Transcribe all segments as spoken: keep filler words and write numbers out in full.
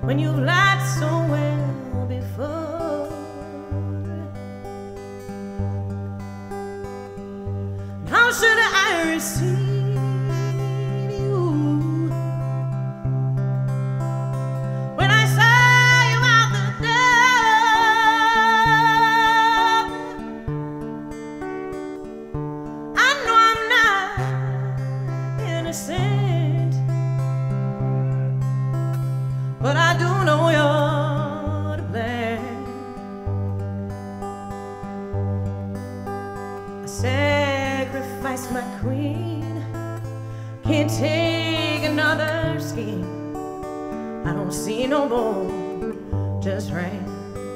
when you've lied so well before. How should I receive you when I saw you out the door? I know I'm not innocent, but I do know you're to blame. I sacrificed my queen, can't take another scheme. I don't see no more, just rain.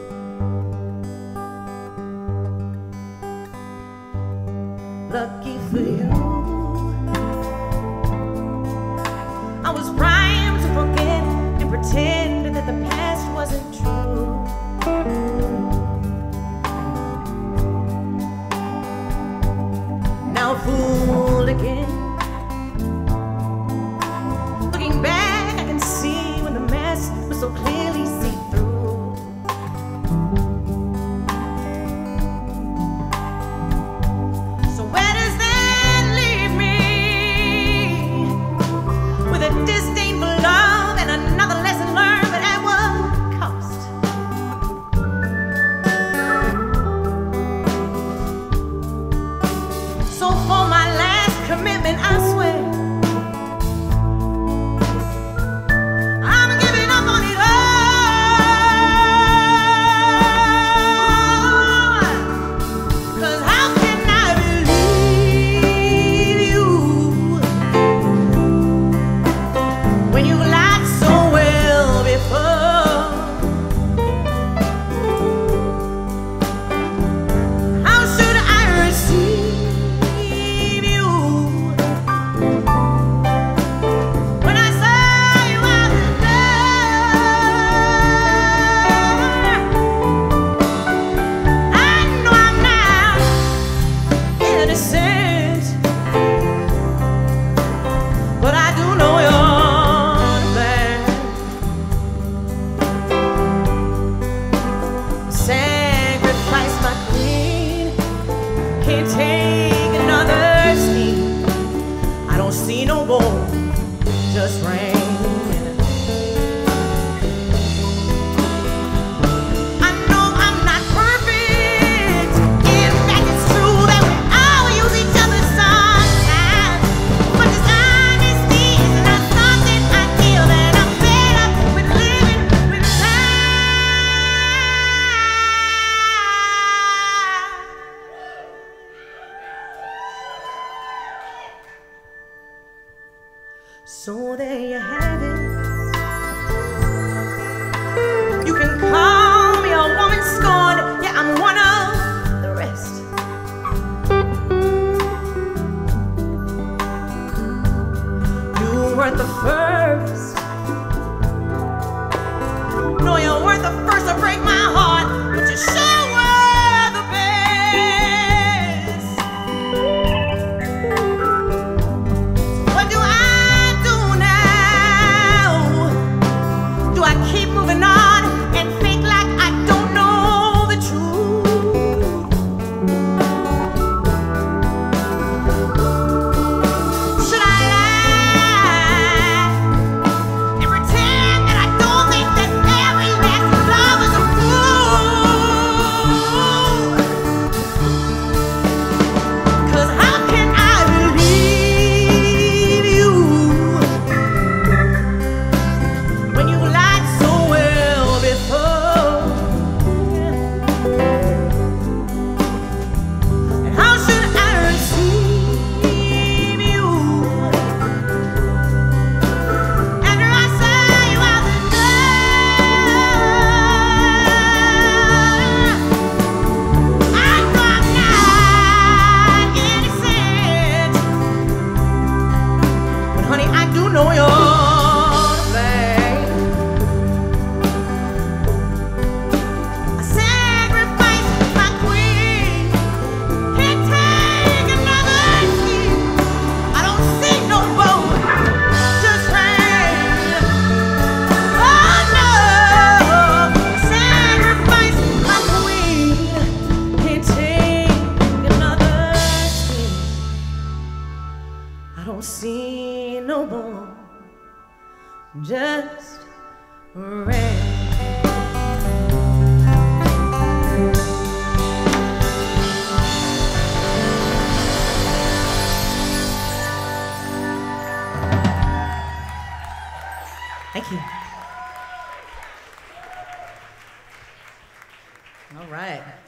Lucky for you, I was primed to forget and pretend that the past wasn't true. Now fooled again. Looking back, I can see when the mess was so clearly see-through. So where does that leave me? With a disdain for love and another lesson learned, but at what cost? So for my last commitment, I swear I'm giving up on it all. 'Cause how can I believe you when you lied so well before? How should I receive you when I saw you out the door? I know I'm not innocent, but I do know you're to blame. Sacrifice my queen, can't take another scheme. I don't see no more, just rain. I know I'm not perfect. In fact, it's true that we all use each other sometimes. But this honesty is not something I feel, that I'm fed up with living with lies. So there you have it. You can call me a woman scorned. Yeah, I'm one of the rest. You weren't the first. No, you weren't the first to break my heart, but you sure were the best. What do I do now? Do I keep moving on and fake like I don't know the truth? Should I lie red. Thank you. All right.